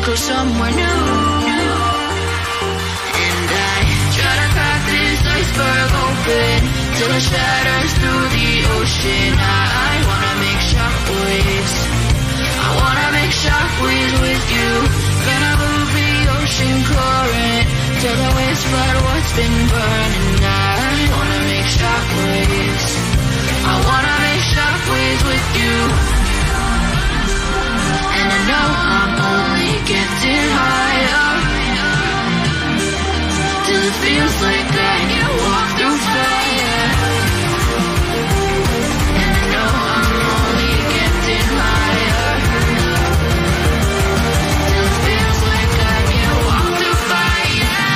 go somewhere new. And I try to crack this iceberg open till it shatters through the ocean. I wanna make shockwaves. I wanna make shockwaves with you. Gonna move the ocean current till the waves flood what's been burning. I wanna make shockwaves. I wanna make shockwaves with you. And I know I'm only getting higher till it feels like I can walk through fire. And I know I'm only getting higher till it feels like I can walk through fire.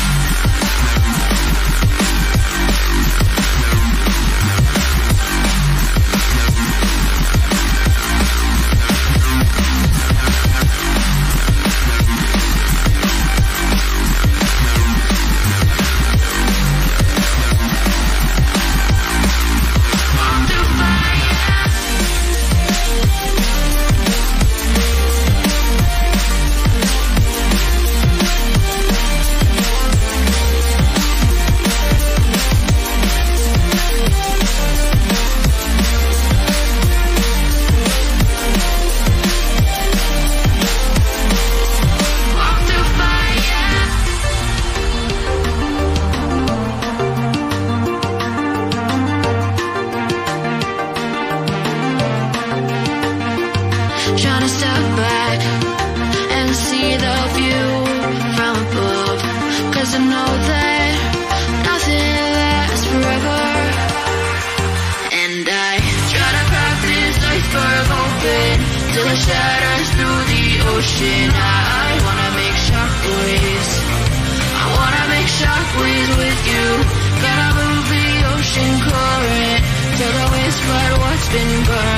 Trying to step back and see the view from above, 'cause I know that nothing lasts forever. And I try to crack this iceberg open till it shatters through the ocean. I wanna make shockwaves. I wanna make shockwaves with you. Gonna move the ocean current till the waves flood what's been burned.